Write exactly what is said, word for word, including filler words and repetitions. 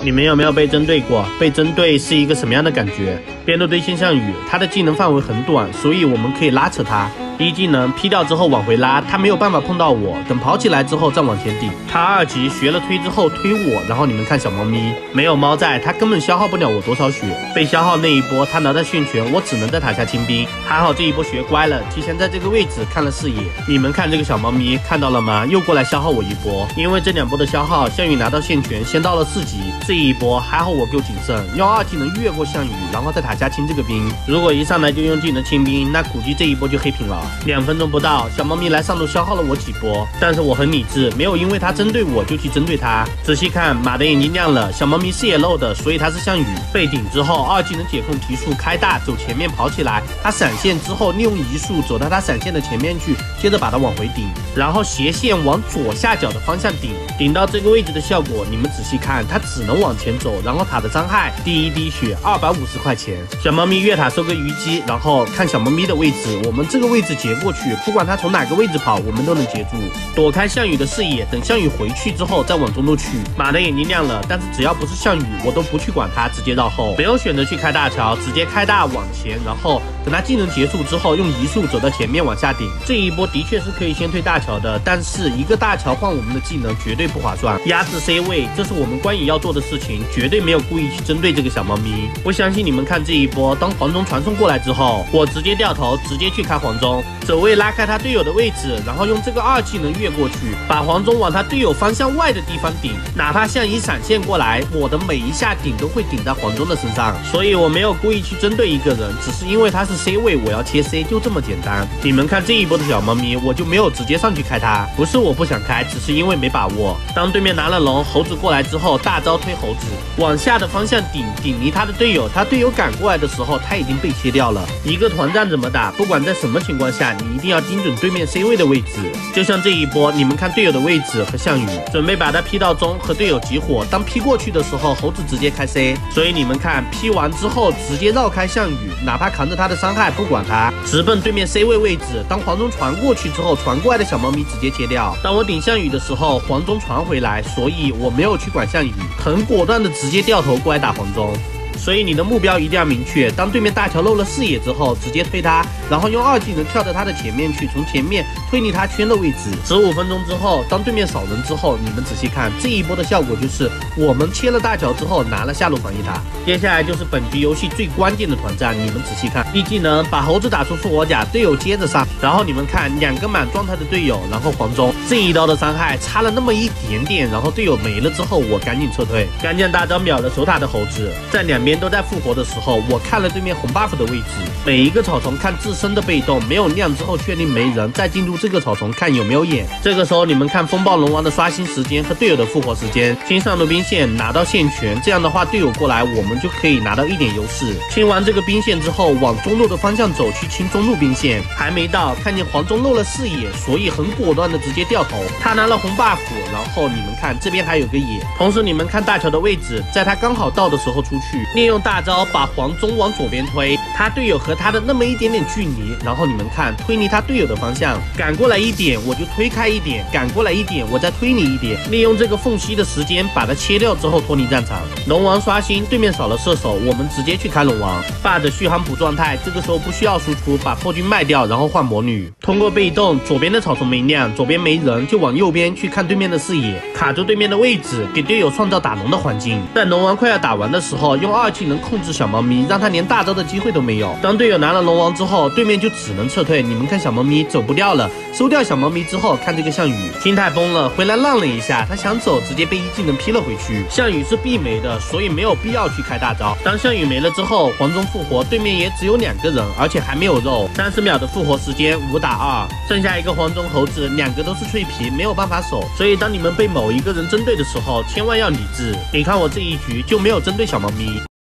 你们有没有被针对过？被针对是一个什么样的感觉？边路对线项羽，他的技能范围很短，所以我们可以拉扯他。一技能劈掉之后往回拉，他没有办法碰到我，等跑起来之后再往前顶。他二级学了推之后推我，然后你们看小猫咪，没有猫在，他根本消耗不了我多少血。被消耗那一波，他拿到线权，我只能在塔下清兵。还好这一波学乖了，提前在这个位置看了视野。你们看这个小猫咪，看到了吗？又过来消耗我一波。因为这两波的消耗，项羽拿到线权，先到了四级。这一波还好我够谨慎，用二技能越过项羽，然后在塔下清这个兵。如果一上来就用技能清兵，那估计这一波就黑屏了。两分钟不到，小猫咪来上路消耗了我几波，但是我很理智，没有因为它针对我就去针对它。仔细看，马的眼睛亮了，小猫咪视野漏的，所以它是项羽。被顶之后，二技能解控提速开大，走前面跑起来，它闪现之后利用移速走到它闪现的前面去，接着把它往回顶，然后斜线往左下角的方向顶，顶到这个位置的效果，你们仔细看，它只能往前走，然后塔的伤害第一滴血二百五十块钱。小猫咪越塔收个虞姬，然后看小猫咪的位置，我们这个位置截过去，不管它从哪个位置跑，我们都能截住，躲开项羽的视野，等项羽回去之后再往中路去。马的眼睛亮了，但是只要不是项羽，我都不去管它，直接绕后，没有选择去开大桥，直接开大往前，然后等它技能结束之后，用移速走到前面往下顶。这一波的确是可以先推大桥的，但是一个大桥换我们的技能绝对不划算。压制 C 位，这是我们关羽要做的事情，绝对没有故意去针对这个小猫咪。不相信你们看这一波，当黄忠传送过来之后，我直接掉头，直接去开黄忠，走位拉开他队友的位置，然后用这个二技能越过去，把黄忠往他队友方向外的地方顶，哪怕项羽闪现过来，我的每一下顶都会顶在黄忠的身上，所以我没有故意去针对一个人，只是因为他是 C 位，我要切 C， 就这么简单。你们看这一波的小猫咪，我就没有直接上去开它，不是我不想开，只是因为没把握。当对面拿了龙，猴子过来之后，大招推猴子，往下的方向顶，顶离他的队友，他队友赶过来的时候，他已经被切掉了。一个团战怎么打，不管在什么情况下，你一定要盯准对面 C 位的位置。就像这一波，你们看队友的位置和项羽，准备把他劈到中，和队友集火。当劈过去的时候，猴子直接开 C， 所以你们看劈完之后直接绕开项羽，哪怕扛着他的伤害不管他，直奔对面 C 位位置。当黄忠传过去之后，传过来的小猫咪直接切掉。当我顶项羽的时候，黄忠传回来，所以我没有去管项羽，很果断的直接掉头过来打黄忠。所以你的目标一定要明确，当对面大桥漏了视野之后，直接推他，然后用二技能跳到他的前面去，从前面推离他圈的位置。十五分钟之后，当对面少人之后，你们仔细看这一波的效果，就是我们切了大桥之后拿了下路防御塔。接下来就是本局游戏最关键的团战，你们仔细看，一技能把猴子打出复活甲，队友接着上，然后你们看两个满状态的队友，然后黄忠这一刀的伤害差了那么一点点，然后队友没了之后，我赶紧撤退，干将大招秒了守塔的猴子，在两边都在复活的时候，我看了对面红 buff 的位置，每一个草丛看自身的被动，没有亮之后确定没人，再进入这个草丛看有没有眼。这个时候你们看风暴龙王的刷新时间和队友的复活时间，清上路兵线拿到线权，这样的话队友过来我们就可以拿到一点优势。清完这个兵线之后，往中路的方向走去清中路兵线，还没到，看见黄忠漏了视野，所以很果断的直接掉头。他拿了红 buff， 然后你们看这边还有个野，同时你们看大桥的位置，在他刚好到的时候出去，利用大招把黄忠往左边推，他队友和他的那么一点点距离，然后你们看推离他队友的方向，赶过来一点我就推开一点，赶过来一点我再推离一点，利用这个缝隙的时间把它切掉之后脱离战场。龙王刷新，对面少了射手，我们直接去开龙王，霸着续航补状态，这个时候不需要输出，把破军卖掉，然后换魔女。通过被动，左边的草丛没亮，左边没人，就往右边去看对面的视野，卡住对面的位置，给队友创造打龙的环境。在龙王快要打完的时候，用二技能控制小猫咪，让他连大招的机会都没有。当队友拿了龙王之后，对面就只能撤退。你们看小猫咪走不掉了，收掉小猫咪之后，看这个项羽心态崩了，回来浪了一下，他想走，直接被一技能劈了回去。项羽是必没的，所以没有必要去开大招。当项羽没了之后，黄忠复活，对面也只有两个人，而且还没有肉，三十秒的复活时间，五打二，剩下一个黄忠猴子，两个都是脆皮，没有办法守。所以当你们被某一个人针对的时候，千万要理智。你看我这一局就没有针对小猫咪。